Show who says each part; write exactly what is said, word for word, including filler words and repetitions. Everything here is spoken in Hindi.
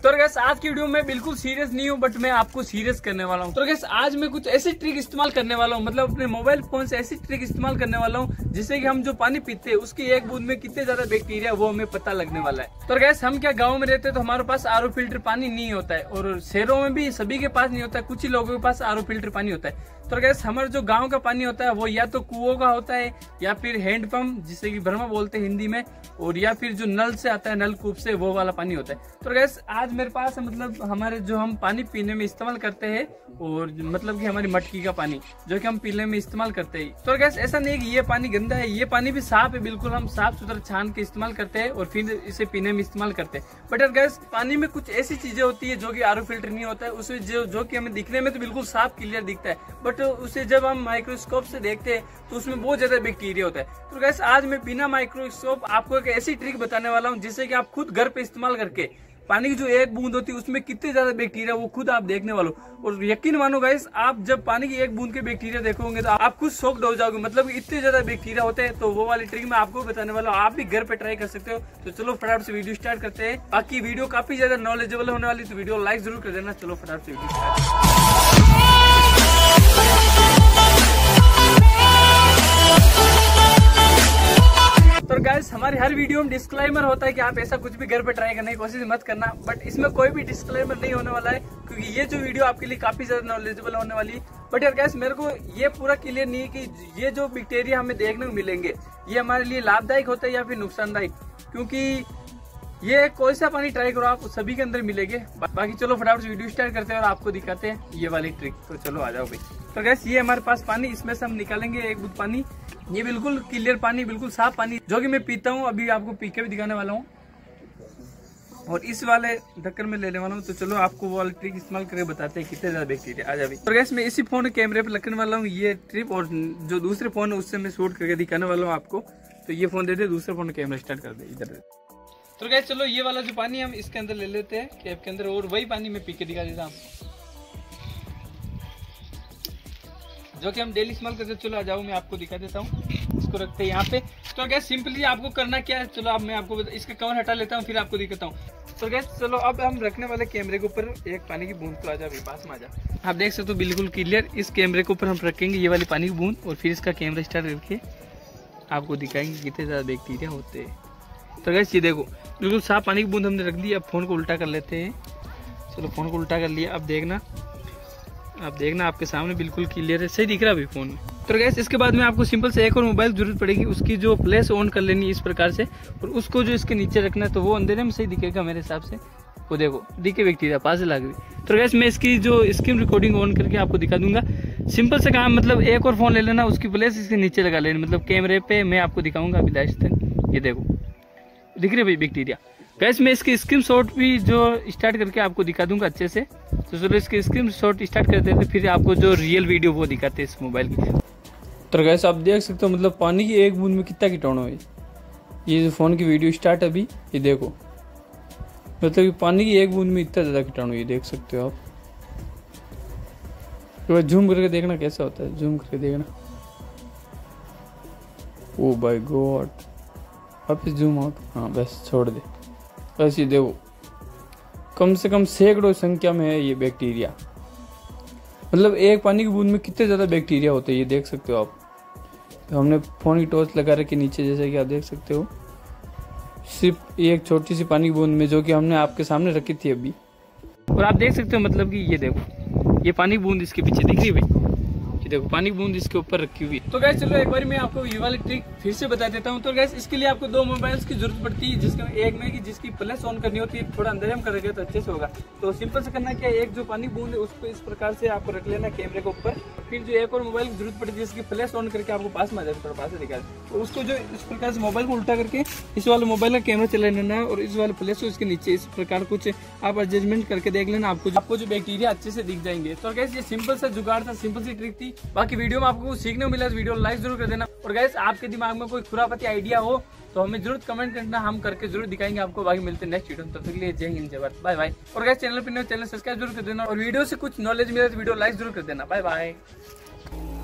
Speaker 1: तो गैस आज की वीडियो में बिल्कुल सीरियस नहीं हूँ, बट मैं आपको सीरियस करने वाला हूँ। तो गैस आज मैं कुछ ऐसी ट्रिक इस्तेमाल करने वाला हूँ, मतलब अपने मोबाइल फोन से ऐसी ट्रिक इस्तेमाल करने वाला हूँ जिससे कि हम जो पानी पीते हैं उसकी एक बूंद में कितने ज्यादा बैक्टीरिया वो हमें पता लगने वाला है। तो गैस हम क्या गाँव में रहते हैं तो हमारे पास आर ओ फिल्टर पानी नहीं होता है, और शहरों में भी सभी के पास नहीं होता है, कुछ ही लोगों के पास आर ओ फिल्टर पानी होता है। तो गैस हमारा जो गांव का पानी होता है वो या तो कुओं का होता है या फिर हैंडपंप जिसे कि भरमा बोलते हैं हिंदी में, और या फिर जो नल से आता है नलकूप से वो वाला पानी होता है। तो गैस आज मेरे पास मतलब हमारे जो हम पानी पीने में इस्तेमाल करते हैं, और मतलब कि हमारी मटकी का पानी जो कि हम पीने में इस्तेमाल करते हैं। तो गैस ऐसा नहीं कि ये पानी गंदा है, ये पानी भी साफ है, बिल्कुल हम साफ सुथरा छान के इस्तेमाल करते हैं और फिर इसे पीने में इस्तेमाल करते हैं। बट यार गैस पानी में कुछ ऐसी चीजें होती है जो कि आर ओ फिल्टर नहीं होता है, उसे जो जो कि हमें दिखने में तो बिल्कुल साफ क्लियर दिखता है, बट उसे जब हम माइक्रोस्कोप से देखते हैं तो उसमें बहुत ज्यादा बैक्टीरिया होता है। तो गैस आज मैं बिना माइक्रोस्कोप आपको एक ऐसी ट्रिक बताने वाला हूँ जिससे कि आप खुद घर पे इस्तेमाल करके पानी की जो एक बूंद होती है उसमें कितने ज्यादा बैक्टीरिया वो खुद आप देखने वालों। और यकीन मानो गाइस, आप जब पानी की एक बूंद के बैक्टीरिया देखोगे तो आप खुद शॉक्ड हो जाओगे, मतलब इतने ज्यादा बैक्टीरिया होते हैं। तो वो वाली ट्रिक मैं आपको बताने वाला हूँ, आप भी घर पे ट्राई कर सकते हो। तो चलो फटाफट से वीडियो स्टार्ट करते हैं। बाकी वीडियो काफी ज्यादा नॉलेजेबल होने वाली, तो वीडियो लाइक जरूर कर देना। चलो फटाफट से वीडियो स्टार्ट। तो गाइस हमारी हर वीडियो में डिस्क्लेमर होता है कि आप ऐसा कुछ भी घर पे ट्राई करने की कोशिश मत करना, बट इसमें कोई भी डिस्क्लेमर नहीं होने वाला है क्योंकि ये जो वीडियो आपके लिए काफी ज्यादा नॉलेजेबल होने वाली है। बट यार गाइस मेरे को ये पूरा क्लियर नहीं है कि ये जो बैक्टीरिया हमें देखने को मिलेंगे ये हमारे लिए लाभदायक होता है या फिर नुकसानदायक, क्योंकि ये कोई सा पानी ट्राई करो आप सभी के अंदर मिलेंगे। बाकी चलो फटाफट से वीडियो स्टार्ट करते हैं और आपको दिखाते हैं ये वाली ट्रिक। तो चलो आ जाओ भाई। तो गैस ये हमारे पास पानी, इसमें से हम निकालेंगे एक बूंद पानी। ये बिल्कुल क्लियर पानी, बिल्कुल साफ पानी जो कि मैं पीता हूँ, अभी आपको पी के भी दिखाने वाला हूँ, और इस वाले ढक्कन में लेने वाला हूँ। तो चलो आपको वो वाली ट्रिक इस्तेमाल करके बताते हैं कितने ज्यादा बैक्टीरिया आ जाए। तो गैस मैं इसी फोन कैमरे पे लगने वाला हूँ ये ट्रिप, और जो दूसरे फोन है उससे मैं शूट करके दिखाने वाला हूँ आपको। तो ये फोन दे दे, दूसरे फोन कैमरा स्टार्ट कर दे इधर। तो गैस चलो ये वाला जो पानी हम इसके अंदर ले लेते हैं कैप के अंदर, और वही पानी मैं पी के दिखा देता हूँ जो कि हम डेली इस्तेमाल करते हैं। चलो आ जाओ मैं आपको दिखा देता हूँ। इसको रखते हैं यहाँ पे। तो गैस सिंपली आपको करना क्या है, चलो अब मैं आपको इसका कवर हटा लेता हूँ फिर आपको दिखाता हूँ। तो गैस चलो अब हम रखने वाले कैमरे के ऊपर एक पानी की बूंद। तो आ जाओ पास में आ जाओ। आप देख सकते हो बिल्कुल क्लियर इस कैमरे के ऊपर हम रखेंगे ये वाली पानी की बूंद, और फिर इसका कैमरा स्टार्ट करके आपको दिखाएंगे कितने ज्यादा बैक्टीरिया होते हैं। तो गैस ये देखो बिल्कुल साफ पानी की बूंद हमने रख दी। अब फोन को उल्टा कर लेते हैं। चलो फोन को उल्टा कर लिया। अब देखना, आप देखना आपके सामने बिल्कुल क्लियर है, सही दिख रहा है अभी फोन में। तो गैस इसके बाद में आपको सिंपल से एक और मोबाइल जरूरत पड़ेगी, उसकी जो फ्लैश ऑन कर लेनी है इस प्रकार से, और उसको जो इसके नीचे रखना है तो वो अंधेरे में सही दिखेगा मेरे हिसाब से। वो देखो दिखे बैक्टीरिया पास से लग रही। तो गैस मैं इसकी जो स्क्रीन रिकॉर्डिंग ऑन करके आपको दिखा दूंगा। सिंपल से काम, मतलब एक और फोन ले लेना, उसकी फ्लैश इसके नीचे लगा लेनी, मतलब कैमरे पे मैं आपको दिखाऊंगा अभी लास्ट तक। ये देखो दिख रहे भाई बैक्टीरिया। गैस मैं इसकी स्क्रीनशॉट भी जो स्टार्ट करके आपको दिखा दूंगा अच्छे से। तो चलो इसके स्क्रीनशॉट स्टार्ट करते हैं, फिर आपको जो रियल वीडियो वो दिखाते हैं इस मोबाइल की। तो गैस आप देख सकते हो मतलब पानी की एक बूंद में कितना कीटाणु है। ये जो फोन की वीडियो स्टार्ट अभी ये देखो, मतलब पानी की एक बूंद में इतना ज्यादा कीटाणु, ये देख सकते हो आप। तो जूम करके देखना कैसा होता है, जूम करके देखना। ओ बाय गॉड, अब जूम आउट, हाँ बस छोड़ दे। बस ये देखो कम से कम सैकड़ों संख्या में है ये बैक्टीरिया, मतलब एक पानी की बूंद में कितने ज्यादा बैक्टीरिया होते हैं ये देख सकते हो आप। तो हमने फोन की टॉर्च लगा रखी नीचे, जैसे कि आप देख सकते हो, सिर्फ एक छोटी सी पानी की बूंद में जो कि हमने आपके सामने रखी थी अभी। और आप देख सकते हो मतलब कि ये देखो ये पानी की बूंद इसके पीछे दिख रही है भाई, ये देखो पानी की बूंद इसके ऊपर रखी हुई है। तो गैस चलो एक बार मैं आपको ये वाली ट्रिक फिर से बता देता हूँ। तो गैस इसके लिए आपको दो मोबाइल्स की जरूरत पड़ती है, जिसका एक में की जिसकी फ्लैश ऑन करनी होती है, थोड़ा अंदर में करेंगे तो अच्छे से होगा। तो सिंपल से करना क्या है, एक जो पानी बूंद है उसको इस प्रकार से आपको रख लेना कैमरे के ऊपर। फिर जो एक और मोबाइल की जरूरत पड़ती है जिसकी फ्लैश ऑन करके आपको पास में आ जाए, थोड़ा पास से दिखा दे, तो उसको जो इस प्रकार से मोबाइल को उल्टा करके इस वाले मोबाइल का कैमरा चला लेना है, और इस वाले फ्लैश को इसके नीचे इस प्रकार कुछ आप एडजस्टमेंट करके देख लेना, आपको आपको जो बैक्टीरिया अच्छे से दिख जाएंगे। तो गैस ये सिंपल सा जुगाड़ था, सिंपल सी ट्रिक थी। बाकी वीडियो में आपको सीखने को मिला तो वीडियो लाइक जरूर कर देना। और गैस आपके दिमाग में कोई खुराफाती आइडिया हो तो हमें जरूर कमेंट करना, हम करके जरूर दिखाएंगे आपको। बाकी मिलते हैं नेक्स्ट वीडियो में, तब तक के लिए जय हिंद जय भारत, बाय बाय। और गैस चैनल पर चैनल सब्सक्राइब जरूर कर देना, और वीडियो से कुछ नॉलेज मिला तो वीडियो लाइक जरूर कर देना। Bye bye.